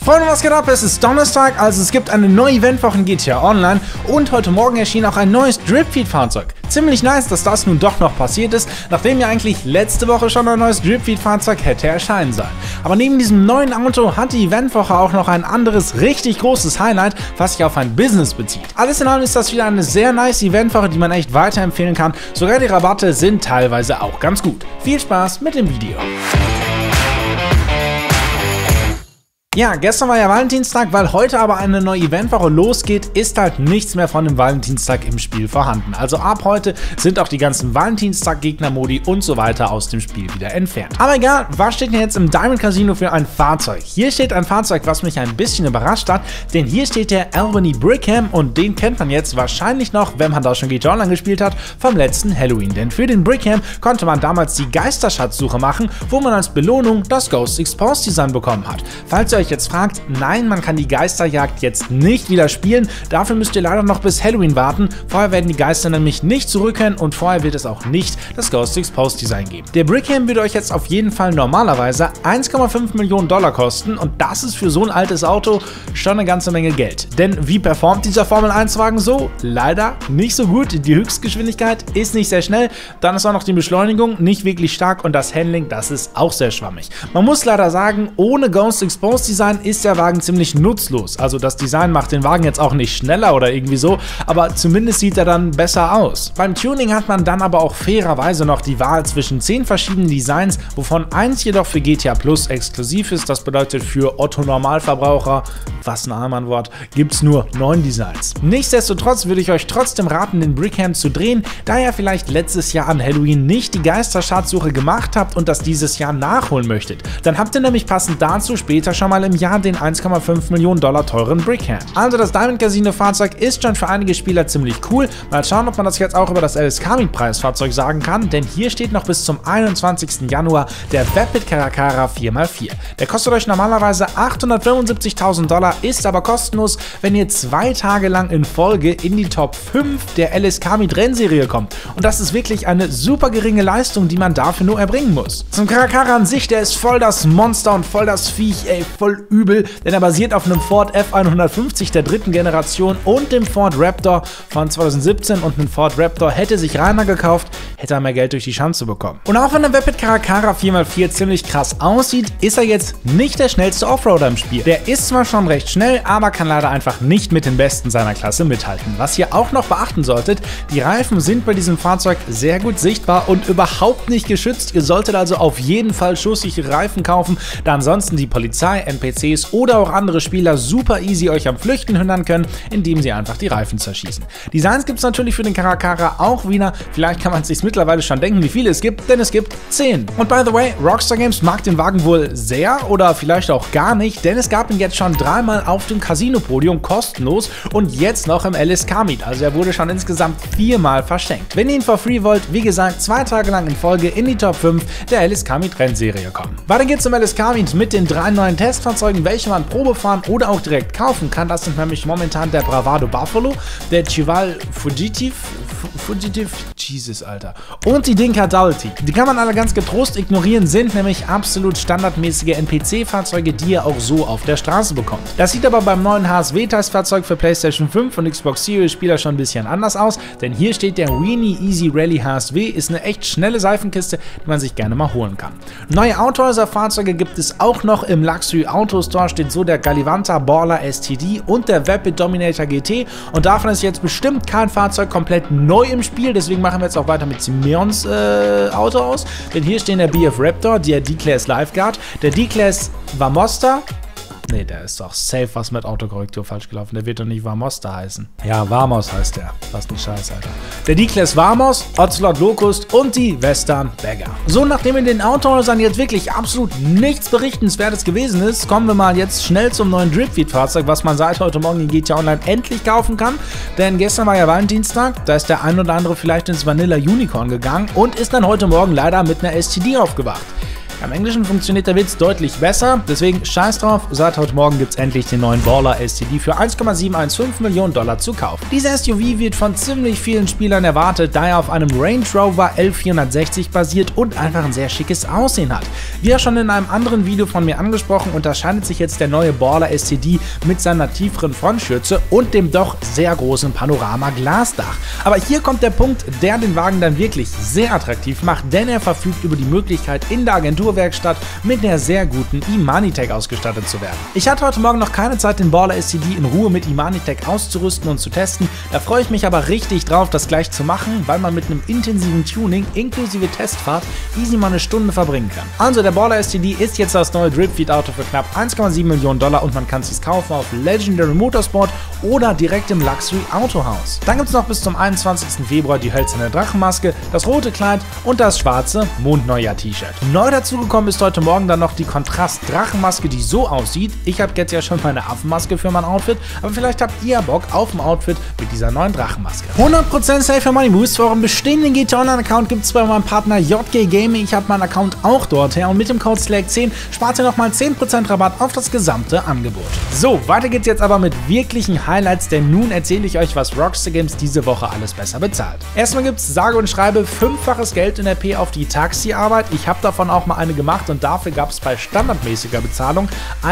Freunde, was geht ab? Es ist Donnerstag, also es gibt eine neue Eventwoche in GTA Online und heute Morgen erschien auch ein neues Dripfeed-Fahrzeug. Ziemlich nice, dass das nun doch noch passiert ist, nachdem ja eigentlich letzte Woche schon ein neues Dripfeed-Fahrzeug hätte erscheinen sollen. Aber neben diesem neuen Auto hat die Eventwoche auch noch ein anderes, richtig großes Highlight, was sich auf ein Business bezieht. Alles in allem ist das wieder eine sehr nice Eventwoche, die man echt weiterempfehlen kann. Sogar die Rabatte sind teilweise auch ganz gut. Viel Spaß mit dem Video. Ja, gestern war ja Valentinstag, weil heute aber eine neue Eventwoche losgeht, ist halt nichts mehr von dem Valentinstag im Spiel vorhanden. Also ab heute sind auch die ganzen Valentinstag-Gegner-Modi und so weiter aus dem Spiel wieder entfernt. Aber egal, was steht denn jetzt im Diamond Casino für ein Fahrzeug? Hier steht ein Fahrzeug, was mich ein bisschen überrascht hat, denn hier steht der Albany Brickham und den kennt man jetzt wahrscheinlich noch, wenn man da schon GTA Online gespielt hat, vom letzten Halloween. Denn für den Brickham konnte man damals die Geisterschatzsuche machen, wo man als Belohnung das Ghost Exposed Design bekommen hat. Falls ihr euch jetzt fragt, nein, man kann die Geisterjagd jetzt nicht wieder spielen, dafür müsst ihr leider noch bis Halloween warten, vorher werden die Geister nämlich nicht zurückkehren und vorher wird es auch nicht das Ghost Exposed Design geben. Der Brickham würde euch jetzt auf jeden Fall normalerweise 1,5 Millionen Dollar kosten und das ist für so ein altes Auto schon eine ganze Menge Geld. Denn wie performt dieser Formel 1 Wagen so? Leider nicht so gut, die Höchstgeschwindigkeit ist nicht sehr schnell, dann ist auch noch die Beschleunigung nicht wirklich stark und das Handling, das ist auch sehr schwammig. Man muss leider sagen, ohne Ghost Exposed Design ist der Wagen ziemlich nutzlos. Also das Design macht den Wagen jetzt auch nicht schneller oder irgendwie so, aber zumindest sieht er dann besser aus. Beim Tuning hat man dann aber auch fairerweise noch die Wahl zwischen 10 verschiedenen Designs, wovon eins jedoch für GTA Plus exklusiv ist. Das bedeutet für Otto Normalverbraucher, was ein Allmannwort, gibt es nur 9 Designs. Nichtsdestotrotz würde ich euch trotzdem raten, den Brickham zu drehen, da ihr vielleicht letztes Jahr an Halloween nicht die Geisterschatzsuche gemacht habt und das dieses Jahr nachholen möchtet. Dann habt ihr nämlich passend dazu später schon mal im Jahr den 1,5 Millionen Dollar teuren Brickham. Also das Diamond Casino Fahrzeug ist schon für einige Spieler ziemlich cool. Mal schauen, ob man das jetzt auch über das LSK-Preisfahrzeug sagen kann, denn hier steht noch bis zum 21. Januar der Vapid Caracara 4x4. Der kostet euch normalerweise 875.000 Dollar, ist aber kostenlos, wenn ihr 2 Tage lang in Folge in die Top 5 der LSK-Rennserie kommt. Und das ist wirklich eine super geringe Leistung, die man dafür nur erbringen muss. Zum Caracara an sich, der ist voll das Monster und voll das Viech, ey, voll übel, denn er basiert auf einem Ford F150 der 3. Generation und dem Ford Raptor von 2017 und ein Ford Raptor hätte sich Rainer gekauft, hätte er mehr Geld durch die Schanze bekommen. Und auch wenn der Vapid Caracara 4x4 ziemlich krass aussieht, ist er jetzt nicht der schnellste Offroader im Spiel. Der ist zwar schon recht schnell, aber kann leider einfach nicht mit den Besten seiner Klasse mithalten. Was ihr auch noch beachten solltet, die Reifen sind bei diesem Fahrzeug sehr gut sichtbar und überhaupt nicht geschützt. Ihr solltet also auf jeden Fall schusssichere Reifen kaufen, da ansonsten die Polizei, NPCs oder auch andere Spieler super easy euch am Flüchten hindern können, indem sie einfach die Reifen zerschießen. Designs gibt es natürlich für den Caracara auch wieder, vielleicht kann man sich mittlerweile schon denken, wie viele es gibt, denn es gibt 10. Und by the way, Rockstar Games mag den Wagen wohl sehr oder vielleicht auch gar nicht, denn es gab ihn jetzt schon 3-mal auf dem Casino-Podium kostenlos und jetzt noch im LSK-Meet, also er wurde schon insgesamt 4-mal verschenkt. Wenn ihr ihn for free wollt, wie gesagt, 2 Tage lang in Folge in die Top 5 der LSK-Meet-Rennserie kommen. Weiter geht's zum LSK-Meet mit den 3 neuen Testfahrzeugen, welche man Probe fahren oder auch direkt kaufen kann. Das sind nämlich momentan der Bravado Buffalo, der Chival Fugitive, Jesus Alter, und die Dinka Doughty. Die kann man alle ganz getrost ignorieren, sind nämlich absolut standardmäßige NPC-Fahrzeuge, die ihr auch so auf der Straße bekommt. Das sieht aber beim neuen HSW-Testfahrzeug für PlayStation 5 und Xbox Series Spieler schon ein bisschen anders aus, denn hier steht der Weenie Easy Rally HSW, ist eine echt schnelle Seifenkiste, die man sich gerne mal holen kann. Neue Autohäuser-Fahrzeuge gibt es auch noch im Luxury Auto Store, steht so der Galivanta Baller STD und der Vapid Dominator GT und davon ist jetzt bestimmt kein Fahrzeug komplett neu im Spiel, deswegen machen wir jetzt auch weiter mit Simeons Auto aus, denn hier stehen der BF Raptor, der D-Class Lifeguard, der D-Class Vamosta. Ne, der ist doch safe was mit Autokorrektur falsch gelaufen. Der wird doch nicht Vamosta heißen. Ja, Vamos heißt der. Was ein Scheiß, Alter. Der D-Class Vamos, Ocelot Locust und die Western Bagger. So, nachdem in den Autohäusern jetzt wirklich absolut nichts Berichtenswertes gewesen ist, kommen wir mal jetzt schnell zum neuen Dripfeed-Fahrzeug, was man seit heute Morgen in GTA Online endlich kaufen kann. Denn gestern war ja Valentinstag, da ist der ein oder andere vielleicht ins Vanilla Unicorn gegangen und ist dann heute Morgen leider mit einer STD aufgewacht. Im Englischen funktioniert der Witz deutlich besser, deswegen scheiß drauf, seit heute Morgen gibt es endlich den neuen Baller STD für 1,715 Millionen $, zu kaufen. Dieser SUV wird von ziemlich vielen Spielern erwartet, da er auf einem Range Rover L460 basiert und einfach ein sehr schickes Aussehen hat. Wie ja schon in einem anderen Video von mir angesprochen, unterscheidet sich jetzt der neue Baller STD mit seiner tieferen Frontschürze und dem doch sehr großen Panorama-Glasdach. Aber hier kommt der Punkt, der den Wagen dann wirklich sehr attraktiv macht, denn er verfügt über die Möglichkeit, in der Agenturwerkstatt mit der sehr guten Imanitec ausgestattet zu werden. Ich hatte heute Morgen noch keine Zeit, den Baller STD in Ruhe mit Imanitec auszurüsten und zu testen, da freue ich mich aber richtig drauf, das gleich zu machen, weil man mit einem intensiven Tuning inklusive Testfahrt easy mal eine Stunde verbringen kann. Also der Baller STD ist jetzt das neue Dripfeed-Auto für knapp 1,7 Millionen $ und man kann es kaufen auf Legendary Motorsport oder direkt im Luxury Autohaus. Dann gibt es noch bis zum 21. Februar die hölzerne Drachenmaske, das rote Kleid und das schwarze Mondneujahr-T-Shirt. Neu dazugekommen ist heute Morgen dann noch die Kontrast-Drachenmaske, die so aussieht. Ich habe jetzt ja schon meine Affenmaske für mein Outfit, aber vielleicht habt ihr Bock auf ein Outfit mit dieser neuen Drachenmaske. 100% Safe Money Boost für euren bestehenden GTA Online-Account gibt es bei meinem Partner JG Gaming. Ich habe meinen Account auch dort her und mit dem Code SLAG10 spart ihr nochmal 10% Rabatt auf das gesamte Angebot. So, weiter geht's jetzt aber mit wirklichen Highlights, denn nun erzähle ich euch, was Rockstar Games diese Woche alles besser bezahlt. Erstmal gibt es sage und schreibe 5-faches Geld in RP auf die Taxiarbeit. Ich habe davon auch mal eine gemacht und dafür gab es bei standardmäßiger Bezahlung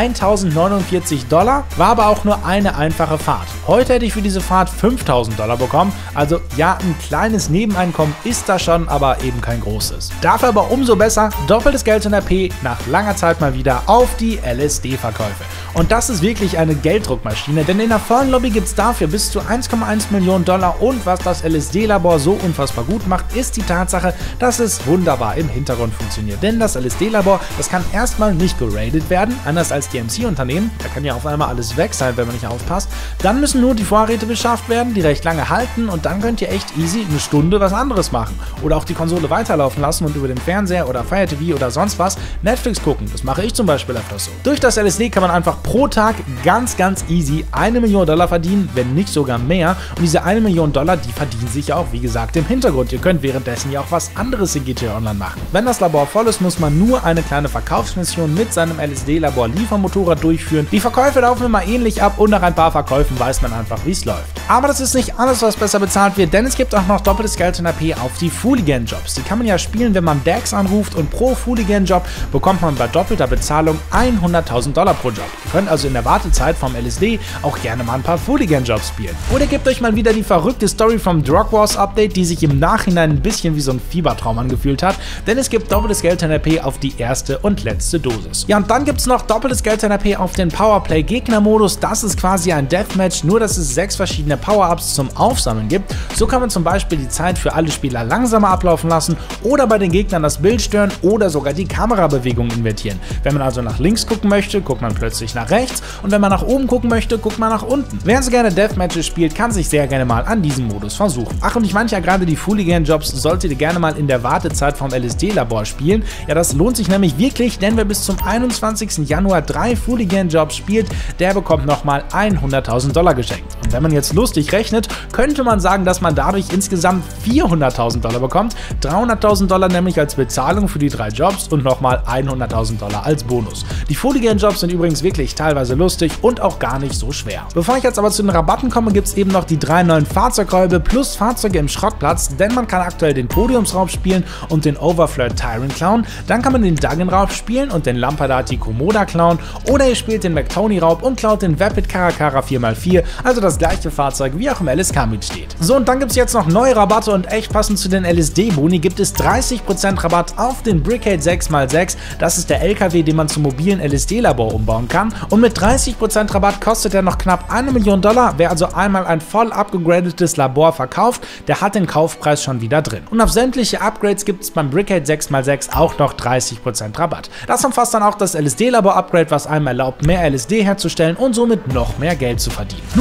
1.049 $, war aber auch nur eine einfache Fahrt. Heute hätte ich für diese Fahrt 5.000 $ bekommen, also ja, ein kleines Nebeneinkommen ist da schon, aber eben kein großes. Dafür aber umso besser, doppeltes Geld in RP, nach langer Zeit mal wieder auf die LSD-Verkäufe. Und das ist wirklich eine Gelddruckmaschine, denn in der vollen Lobby gibt es dafür bis zu 1,1 Millionen $ und was das LSD-Labor so unfassbar gut macht, ist die Tatsache, dass es wunderbar im Hintergrund funktioniert. Denn das LSD-Labor, das kann erstmal nicht geradet werden, anders als die MC-Unternehmen, da kann ja auf einmal alles weg sein, wenn man nicht aufpasst. Dann müssen nur die Vorräte beschafft werden, die recht lange halten und dann könnt ihr echt easy eine Stunde was anderes machen. Oder auch die Konsole weiterlaufen lassen und über den Fernseher oder Fire TV oder sonst was Netflix gucken. Das mache ich zum Beispiel öfters so. Durch das LSD kann man einfach pro Tag ganz easy 1 Million $ verdienen, wenn nicht sogar mehr. Und diese 1 Million $, die verdienen sich ja auch, wie gesagt, im Hintergrund. Ihr könnt währenddessen ja auch was anderes in GTA Online machen. Wenn das Labor voll ist, muss man nur eine kleine Verkaufsmission mit seinem LSD-Labor Liefermotorrad durchführen. Die Verkäufe laufen immer ähnlich ab und nach ein paar Verkäufen weiß man einfach, wie es läuft. Aber das ist nicht alles, was besser bezahlt wird, denn es gibt auch noch doppeltes Geld in RP auf die Fooligan-Jobs. Die kann man ja spielen, wenn man Dax anruft und pro Fooligan-Job bekommt man bei doppelter Bezahlung 100.000 $ pro Job. Ihr könnt also in der Wartezeit vom LSD auch gerne mal ein paar Fooligan-Jobs spielen. Oder gebt euch mal wieder die verrückte Story vom Drug Wars Update, die sich im Nachhinein ein bisschen wie so ein Fiebertraum angefühlt hat, denn es gibt doppeltes Geld in RP auf die erste und letzte Dosis. Ja, und dann gibt es noch doppeltes Geld in RP auf den Powerplay Gegner-Modus. Das ist quasi ein Deathmatch, nur dass es 6 verschiedene Power-Ups zum Aufsammeln gibt. So kann man zum Beispiel die Zeit für alle Spieler langsamer ablaufen lassen oder bei den Gegnern das Bild stören oder sogar die Kamerabewegung invertieren. Wenn man also nach links gucken möchte, guckt man plötzlich nach rechts und wenn man nach oben gucken möchte, guckt man nach unten. Wer so gerne Deathmatches spielt, kann sich sehr gerne mal an diesem Modus versuchen. Ach, und ich meinte ja gerade, die Fooligan-Jobs solltet ihr gerne mal in der Wartezeit vom LSD-Labor spielen. Ja, das lohnt sich nämlich wirklich, denn wer bis zum 21. Januar 3 Fooligan-Jobs spielt, der bekommt nochmal 100.000 $ geschenkt. Und wenn man jetzt lustig rechnet, könnte man sagen, dass man dadurch insgesamt 400.000 $ bekommt, 300.000 $ nämlich als Bezahlung für die 3 Jobs und nochmal 100.000 $ als Bonus. Die Fooligan-Jobs sind übrigens wirklich teilweise lustig und auch gar nicht so schwer. Bevor ich jetzt aber zu den Rabatten komme, gibt es eben noch die 3 neuen Fahrzeugräume plus Fahrzeuge im Schrottplatz, denn man kann aktuell den Podiumsraub spielen und den Overflirt Tyrant klauen, dann kann man den Duggan-Raub spielen und den Lampadati Komoda klauen oder ihr spielt den McTony-Raub und klaut den Vapid Caracara 4x4, also das gleiche Fahrzeug wie auch im LSK mitsteht. So, und dann gibt es jetzt noch neue Rabatte und echt passend zu den LSD-Boni gibt es 30% Rabatt auf den Brickade 6x6, das ist der LKW, den man zum mobilen LSD-Labor umbauen kann und mit 30% Rabatt kostet er noch knapp 1 Million $. Wer also einmal ein voll abgegradetes Labor verkauft, der hat den Kaufpreis schon wieder drin. Und auf sämtliche Upgrades gibt es beim Brickade 6x6 auch noch 30% Rabatt. Das umfasst dann auch das LSD-Labor-Upgrade, was einem erlaubt, mehr LSD herzustellen und somit noch mehr Geld zu verdienen. Nun haben wir noch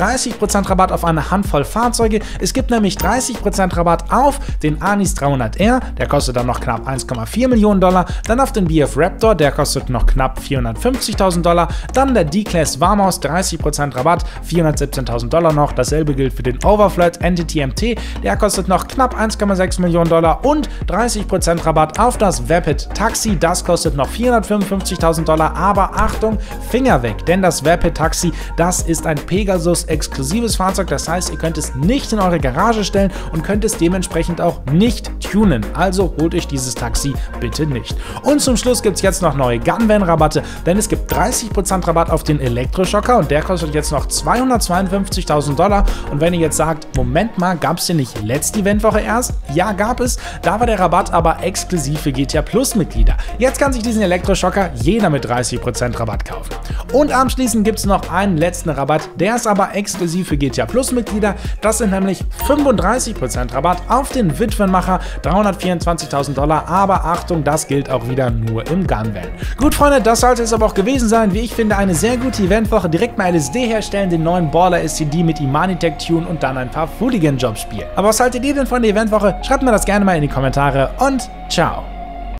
30% Rabatt auf eine Handvoll Fahrzeuge. Es gibt nämlich 30% Rabatt auf den Anis 300R, der kostet dann noch knapp 1,4 Millionen $, dann auf den BF Raptor, der kostet noch knapp 450.000 $, dann der D-Class Warmaus, 30% Rabatt, 417.000 $ noch, dasselbe gilt für den Overflight Entity MT, der kostet noch knapp 1,6 Millionen $ und 30% Rabatt auf das Vapid Taxi, das kostet noch 455.000 $, aber Achtung, Finger weg, denn das Vapid Taxi, das ist ein Pegasus-exklusives Fahrzeug, das heißt, ihr könnt es nicht in eure Garage stellen und könnt es dementsprechend auch nicht tunen, also holt euch dieses Taxi bitte nicht. Und zum Schluss gibt es jetzt noch neue Gunvan-Rabatte, denn es gibt 30% Rabatt auf den Elektroschocker und der kostet jetzt noch 252.000 $. Und wenn ihr jetzt sagt, Moment mal, gab es den nicht letzte Eventwoche erst? Ja, gab es, da war der Rabatt aber exklusiv für GTA Plus Mitglieder. Jetzt kann sich diesen Elektroschocker jeder mit 30% Rabatt kaufen. Und anschließend gibt es noch einen letzten Rabatt, der ist aber exklusiv für GTA Plus Mitglieder. Das sind nämlich 35% Rabatt auf den Witwenmacher, 324.000 $, aber Achtung, das gilt auch wieder nur im Gunvan. Gut, Freunde, das sollte es aber auch gewesen sein. Wie ich finde, eine sehr gute Eventwoche. Direkt mal LSD herstellen, den neuen Baller STD mit Imanitech tun und dann ein paar Fooligan-Jobs spielen. Aber was haltet ihr denn von der Eventwoche? Schreibt mir das gerne mal in die Kommentare und ciao!